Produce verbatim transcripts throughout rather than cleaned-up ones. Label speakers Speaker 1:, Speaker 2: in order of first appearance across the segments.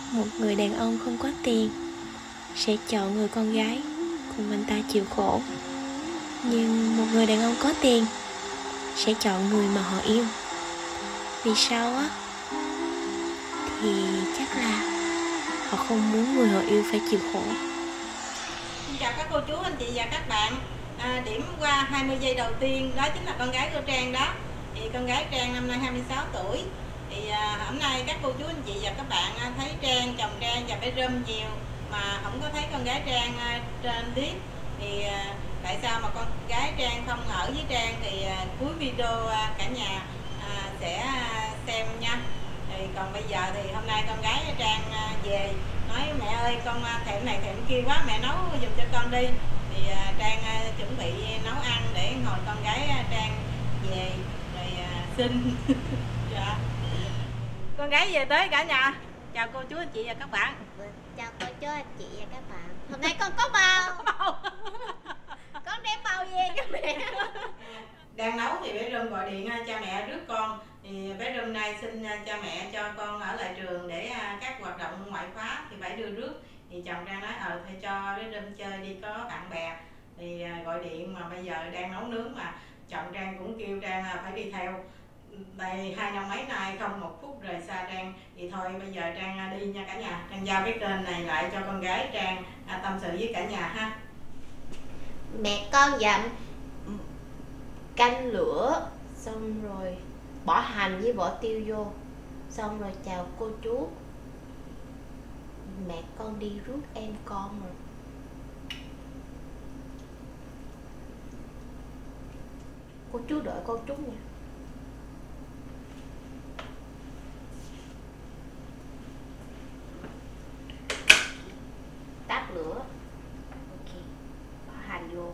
Speaker 1: Một người đàn ông không có tiền sẽ chọn người con gái cùng anh ta chịu khổ, nhưng một người đàn ông có tiền sẽ chọn người mà họ yêu. Vì sao á? Thì chắc là họ không muốn người họ yêu phải chịu khổ.
Speaker 2: Xin chào các cô chú, anh chị và các bạn. à, Điểm qua hai mươi giây đầu tiên đó chính là con gái của Trang đó. Thì con gái Trang năm nay hai mươi sáu tuổi. Thì à, hôm nay các cô chú, anh chị và các bạn à, thấy Trang, chồng Trang và bé Rơm nhiều mà không có thấy con gái Trang à, trên clip. Thì à, tại sao mà con gái Trang không ở với Trang thì à, cuối video à, cả nhà à, sẽ à, xem nha. Thì còn bây giờ thì hôm nay con gái Trang à, về nói mẹ ơi con thèm này thèm kia quá, mẹ nấu giùm cho con đi. Thì uh, Trang uh, chuẩn bị nấu ăn để hồi con gái uh, Trang về rồi uh, xin. Dạ. Con gái về tới cả nhà. Chào cô chú anh chị và các bạn.
Speaker 3: Chào cô chú anh chị và các bạn. Hôm nay con có bầu.
Speaker 2: Có bầu.
Speaker 3: Con đem bầu về cho mẹ.
Speaker 2: Đang nấu thì bé Rơm gọi điện cha mẹ rước con. Thì bé Rơm nay xin cha mẹ cho con ở lại trường để các hoạt động ngoại khóa thì phải đưa rước. Thì chồng Trang nói ờ thì cho bé Rơm chơi đi, có bạn bè. Thì gọi điện mà bây giờ đang nấu nướng mà chồng Trang cũng kêu Trang phải đi theo. Đây hai năm mấy nay không một phút rời xa Trang. Thì thôi bây giờ Trang đi nha cả nhà. Trang giao cái kênh này lại cho con gái Trang tâm sự với cả nhà ha.
Speaker 3: Mẹ con dặn canh lửa, xong rồi bỏ hành với bỏ tiêu vô, xong rồi chào cô chú. Mẹ con đi rước em con rồi. Cô chú đợi con chút nha. Tắt lửa. Ok, bỏ hành vô.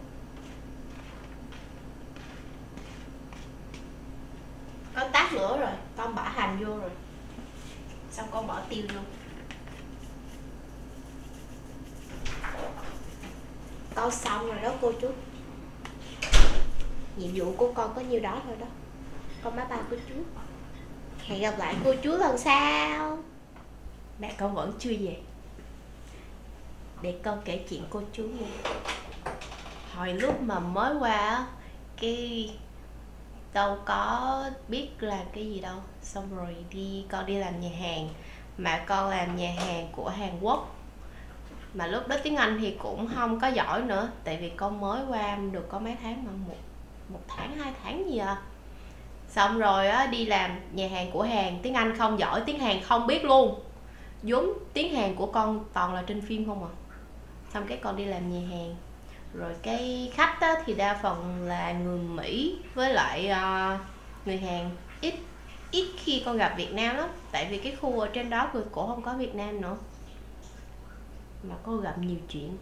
Speaker 3: Con tắt lửa rồi, con bỏ hành vô rồi, xong con bỏ tiêu vô. Con xong rồi đó cô chú. Nhiệm vụ của con có nhiêu đó thôi đó. Con bye bye cô chú. Hẹn gặp lại cô chú lần sau. Mẹ con vẫn chưa về. Để con kể chuyện cô chú nghe. Hồi lúc mà mới qua á, cái đâu có biết là cái gì đâu. Xong rồi đi con đi làm nhà hàng. Mà con làm nhà hàng của Hàn Quốc. Mà lúc đó tiếng Anh thì cũng không có giỏi nữa. Tại vì con mới qua được có mấy tháng mà một, một tháng, hai tháng gì à. Xong rồi á, đi làm nhà hàng của Hàn, tiếng Anh không giỏi, tiếng Hàn không biết luôn. Giống tiếng Hàn của con toàn là trên phim không à. Xong cái con đi làm nhà hàng. Rồi cái khách á, thì đa phần là người Mỹ với lại uh, người Hàn. Ít ít khi con gặp Việt Nam lắm. Tại vì cái khu ở trên đó người cổ không có Việt Nam nữa. Mà con gặp nhiều chuyện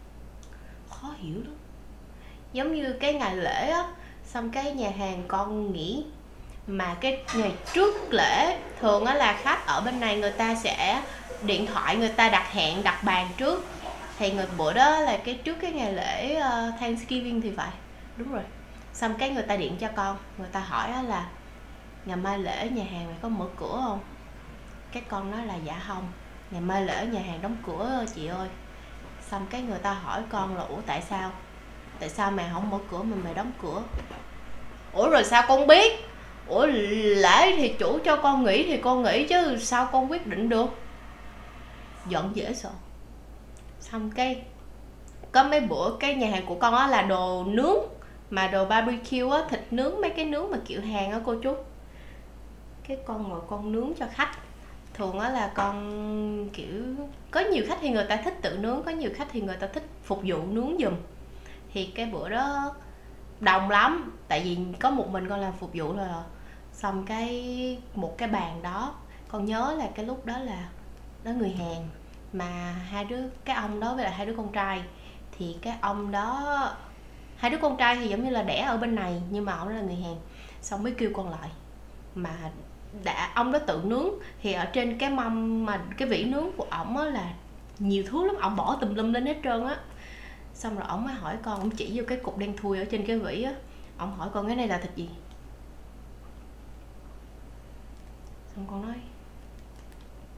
Speaker 3: khó hiểu lắm. Giống như cái ngày lễ á, xong cái nhà hàng con nghỉ. Mà cái ngày trước lễ thường á là khách ở bên này người ta sẽ điện thoại, người ta đặt hẹn, đặt bàn trước. Thì người bữa đó là cái trước cái ngày lễ uh, Thanksgiving thì phải. Đúng rồi. Xong cái người ta điện cho con, người ta hỏi là ngày mai lễ nhà hàng mày có mở cửa không? Cái con nói là dạ không, ngày mai lễ nhà hàng đóng cửa chị ơi. Xong cái người ta hỏi con là ủa tại sao? Tại sao mày không mở cửa mà mày đóng cửa? Ủa rồi sao con biết? Ủa lễ thì chủ cho con nghỉ thì con nghỉ chứ sao con quyết định được? Giận dễ sợ. Xong cái có mấy bữa cái nhà hàng của con á là đồ nướng, mà đồ barbecue á, thịt nướng, mấy cái nướng mà kiểu Hàn á cô chú. Cái con ngồi con nướng cho khách. Thường á là con kiểu có nhiều khách thì người ta thích tự nướng, có nhiều khách thì người ta thích phục vụ nướng giùm. Thì cái bữa đó đông lắm, tại vì có một mình con làm phục vụ thôi à. Xong cái một cái bàn đó, con nhớ là cái lúc đó là đó người Hàn, mà hai đứa, cái ông đó với lại hai đứa con trai. Thì cái ông đó, hai đứa con trai thì giống như là đẻ ở bên này, nhưng mà ông là người Hàn. Xong mới kêu con lại. Mà đã ông đó tự nướng, thì ở trên cái mâm mà cái vỉ nướng của ổng á là nhiều thứ lắm, ổng bỏ tùm lum lên hết trơn á. Xong rồi ổng mới hỏi con, ổng chỉ vô cái cục đen thui ở trên cái vỉ á. Ổng hỏi con cái này là thịt gì? Xong con nói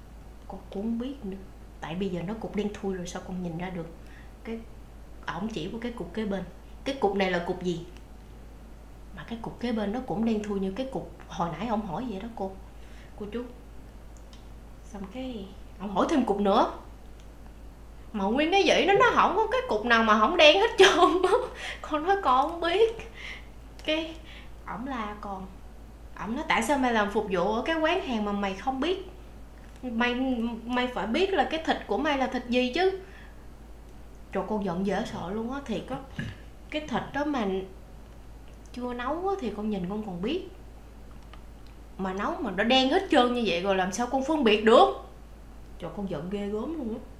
Speaker 3: Con cũng không biết nữa. Tại bây giờ nó cục đen thui rồi sao con nhìn ra được. Cái ổng chỉ của cái cục kế bên. Cái cục này là cục gì? Mà cái cục kế bên nó cũng đen thui như cái cục hồi nãy ông hỏi vậy đó cô. Cô chú. Xong cái ông hỏi thêm cục nữa. Mà nguyên cái vậy đó, nó không có cái cục nào mà không đen hết trơn á. Con nói con không biết. Cái ổng la con. Ổng nói tại sao mày làm phục vụ ở cái quán hàng mà mày không biết. Mày mày phải biết là cái thịt của mày là thịt gì chứ. Trời, con giận dễ sợ luôn á. Thiệt á, cái thịt đó mà chưa nấu á thì con nhìn con còn biết. Mà nấu mà nó đen hết trơn như vậy rồi làm sao con phân biệt được. Trời, con giận ghê gớm luôn á.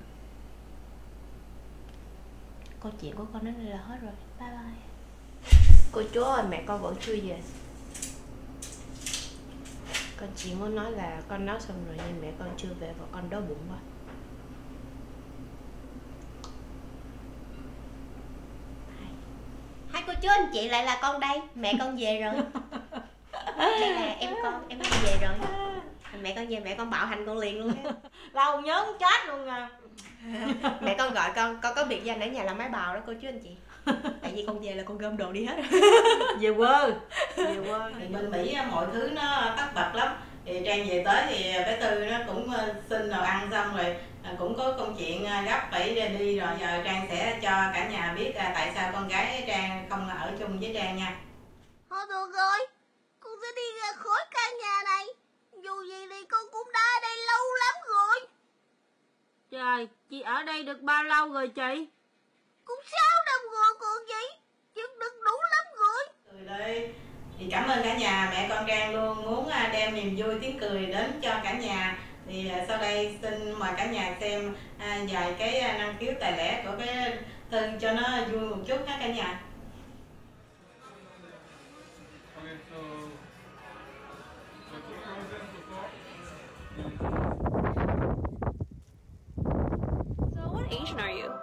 Speaker 3: Câu chuyện của con đến đây là hết rồi. Bye bye. Cô chú ơi, mẹ con vẫn chưa về. Con chỉ muốn nói là con nấu xong rồi nhưng mẹ con chưa về và con đói bụng quá. Hai cô chú anh chị lại là con đây. Mẹ con về rồi. Đây là em con, em con về rồi. Mẹ con về, mẹ con bạo hành con liền luôn.
Speaker 2: Lâu nhớ muốn chết luôn à.
Speaker 3: Mẹ con gọi con, con có biệt danh ở nhà là máy bào đó cô chú anh chị. Tại vì con về là con gom đồ đi hết.
Speaker 2: Về quê. Về quê. Thì bên Mỹ mọi thứ nó tất bật lắm. Thì Trang về tới thì bé Tư nó cũng xin đồ ăn xong rồi cũng có công chuyện gấp phải đi rồi. Giờ Trang sẽ cho cả nhà biết tại sao con gái Trang không ở chung với Trang nha.
Speaker 4: Thôi được rồi, con sẽ đi ra khỏi căn nhà này. Dù gì thì con cũng đã ở đây lâu lắm rồi.
Speaker 2: Trời, chị ở đây được bao lâu rồi chị?
Speaker 4: Cũng sáu năm rồi còn gì. Chừng được đủ lắm rồi.
Speaker 2: Cười đi. Thì cảm ơn cả nhà, mẹ con Trang luôn muốn đem niềm vui tiếng cười đến cho cả nhà. Thì sau đây xin mời cả nhà xem vài cái năng khiếu tài lẻ của cái Tư cho nó vui một chút ha cả nhà.
Speaker 1: So what Asian are you?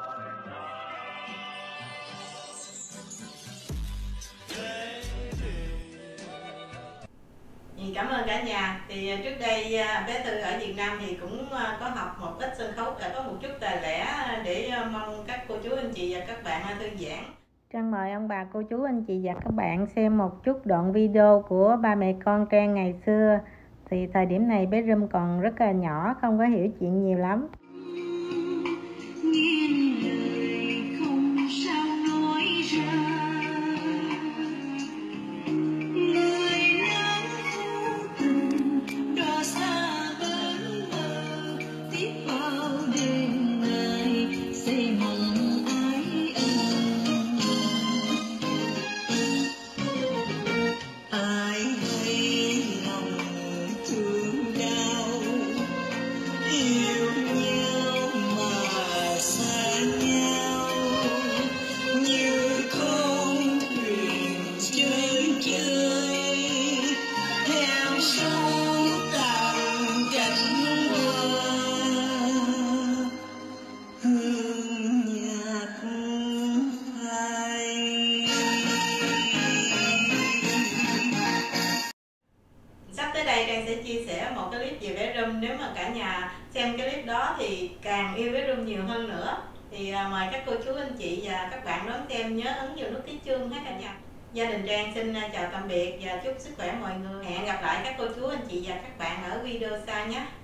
Speaker 2: Thì cảm ơn cả nhà. Thì trước đây bé Tư ở Việt Nam thì cũng có học một ít sân khấu, có một chút tài lẻ để mong các cô chú anh chị và các bạn thư giãn.
Speaker 5: Trang mời ông bà cô chú anh chị và các bạn xem một chút đoạn video của ba mẹ con Trang ngày xưa. Thì thời điểm này bé Rum còn rất là nhỏ, không có hiểu chuyện nhiều lắm.
Speaker 2: Trang sẽ chia sẻ một cái clip về bé Rum. Nếu mà cả nhà xem cái clip đó thì càng yêu bé Rum nhiều hơn nữa. Thì mời các cô chú anh chị và các bạn đón xem, nhớ ấn vào nút ký chuông ha cả nhà. Gia đình Trang xin chào tạm biệt và chúc sức khỏe mọi người. Hẹn gặp lại các cô chú anh chị và các bạn ở video sau nhé.